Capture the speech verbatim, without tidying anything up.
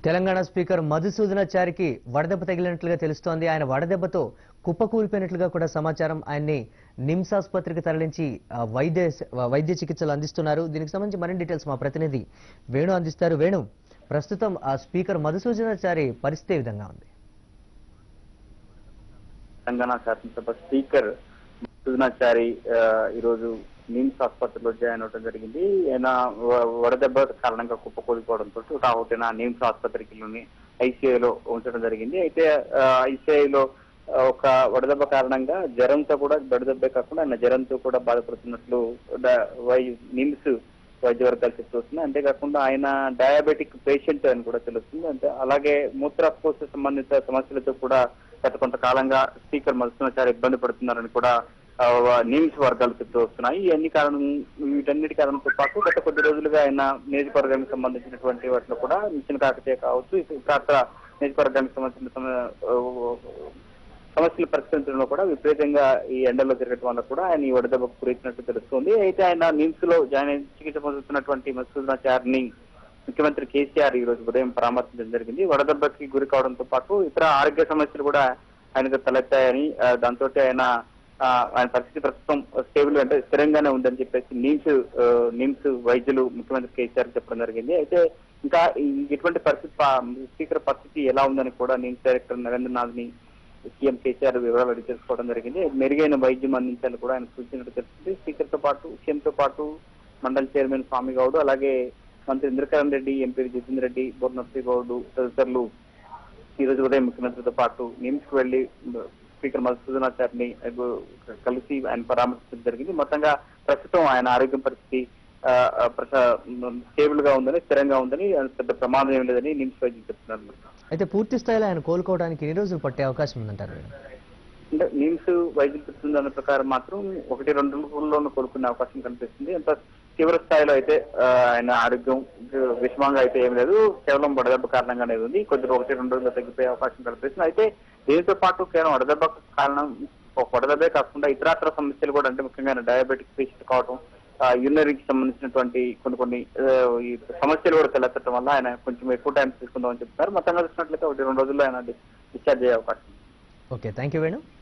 Telangana speaker మధుసూదనాచారికి వడదెబ్బ తగిలినట్లుగా తెలుస్తోంది. ఆయన వడదెబ్బతో కుప్పకూలిపోయినట్లుగా కూడా సమాచారం. ఆయన్ని నిమ్స్ ఆసుపత్రికి తరలించి వైద్య వైద్య చికిత్సలు అందిస్తున్నారు. దీనికి సంబంధించి మరిన్ని డీటెయిల్స్ మా ప్రతినిధి వేణు అందిస్తారు. వేణు, ప్రస్తుతం ఆ స్పీకర్ మధుసూదనాచారి పరిస్థితి ఏ విధంగా ఉంది? తెలంగాణ శాసనసభ స్పీకర్ మధుసూదనాచారి ఈరోజు నిమ్స్ ఆసుపత్రిలో జాయిన్ అవడం జరిగింది. ఆయన వడదెబ్బ కారణంగా కుప్పకూలిపోవడంతో రాహుటిన నిమ్స్ ఆసుపత్రికి ఐసీఐలో ఉంచడం జరిగింది. అయితే ఐసీఐలో ఒక వడదెబ్బ కారణంగా జ్వరంతో కూడా వడదెబ్బే కాకుండా ఆయన జ్వరంతో కూడా బాధపడుతున్నట్లు నిమ్స్ వైద్య వర్గాలు చెప్తున్నాయి. అంతేకాకుండా ఆయన డయాబెటిక్ పేషెంట్ అని కూడా తెలుస్తుంది. అంటే అలాగే మూత్రకోశ సంబంధిత సమస్యలతో కూడా గత కొంతకాలంగా స్పీకర్ మధుసూదనాచారి ఇబ్బంది పడుతున్నారని కూడా నిమ్స్ వర్గాలు చెప్తూ వస్తున్నాయి. ఇవన్నీ కారణం వీటన్నిటి కారణంతో పాటు గత కొద్ది రోజులుగా ఆయన నియోజకవర్గానికి సంబంధించినటువంటి వాటిలో కూడా మిషన్ కాకతీయ కావచ్చు, ఇతర నియోజకవర్గానికి సంబంధించిన సమస్యలు పరిష్కరించడంలో కూడా విపరీతంగా ఈ ఎండల్లో తిరగడం వల్ల కూడా ఆయన ఈ వడదెబ్బకు గురైనట్టు తెలుస్తుంది. అయితే ఆయన నిమ్స్ లో జాయిన్ చికిత్స పొందుతున్నటువంటి మధుసూదనాచారిని ముఖ్యమంత్రి కేసీఆర్ ఈ రోజు ఉదయం పరామర్శించడం జరిగింది. వడదెబ్బకి గురి కావడంతో పాటు ఇతర ఆరోగ్య సమస్యలు కూడా ఆయనకు తలెత్తాయని, దాంతో ఆయన ఆయన పరిస్థితి ప్రస్తుతం స్టేబుల్ అంటే స్థిరంగానే ఉందని చెప్పేసి నిమ్స్ నిమ్స్ వైద్యులు ముఖ్యమంత్రి కేసీఆర్ చెప్పడం జరిగింది. అయితే ఇంకా ఇటువంటి పరిస్థితి స్పీకర్ పరిస్థితి ఎలా ఉందని కూడా నిమ్స్ డైరెక్టర్ నరేంద్రనాథ్ ని సీఎం కేసీఆర్ వివరాలు అడిగి తెలుసుకోవడం జరిగింది. మెరుగైన వైద్యం అందించాలని కూడా ఆయన సూచించినట్టు తెలుస్తుంది. స్పీకర్ తో పాటు సీఎంతో పాటు మండలి చైర్మన్ స్వామి గౌడ్, అలాగే మంత్రి ఇంద్రకరణ్ రెడ్డి, ఎంపీ జితేందర్ రెడ్డి, బోర్నర్సీ గౌడ్ తదితరులు ఈ రోజు ఉదయం ముఖ్యమంత్రితో పాటు నిమ్స్ కు వెళ్లి స్పీకర్ మధుసూదనాచారిని కలిసి ఆయన పరామర్శించడం జరిగింది. మొత్తంగా ప్రస్తుతం ఆయన ఆరోగ్యం పరిస్థితి స్టేబుల్ గా ఉందని, స్థిరంగా ఉందని, పెద్ద ప్రమాదం ఏం లేదని నిమ్స్ వైద్యులు చెప్తున్నారు. అయితే పూర్తి స్థాయిలో ఆయన కోలుకోవడానికి ఎన్ని రోజులు పట్టే అవకాశం ఉందంటారు? అంటే నిమ్స్ వైద్యులు చెప్తున్న దాని ప్రకారం మాత్రం ఒకటి రెండు రోజుల్లోనూ కోలుకునే అవకాశం కనిపిస్తుంది. ఎంత తీవ్ర స్థాయిలో అయితే ఆయన ఆరోగ్యం విషమంగా అయితే ఏం లేదు, కేవలం వడదెబ్బ కారణంగానే ఉంది. కొద్దిగా ఒకటి రెండు రోజుల్లో తగ్గిపోయే అవకాశం కనిపిస్తుంది. అయితే దీనితో పాటు కేవలం వడదెబ్బ కారణం వడదెబ్బే కాకుండా ఇతరత్ర సమస్యలు కూడా, అంటే ముఖ్యంగా డయాబెటిక్ పేషెంట్ కావడం, యూరినరీకి సంబంధించినటువంటి కొన్ని కొన్ని సమస్యలు కూడా తలెత్తడం వల్ల ఆయన కొంచెం ఎక్కువ టైం తీసుకుందామని చెప్తున్నారు. మొత్తంగా చూసినట్లయితే ఒకటి రెండు రోజుల్లో ఆయన డిశ్చార్జ్ అయ్యే అవకాశం. Okay, thank you Venu.